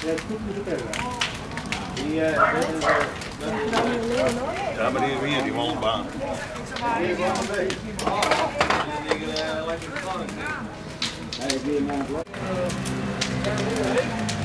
Ja, het goed moeten hebben. Ja, maar die hier, die wolbaan. Hij is weer naar het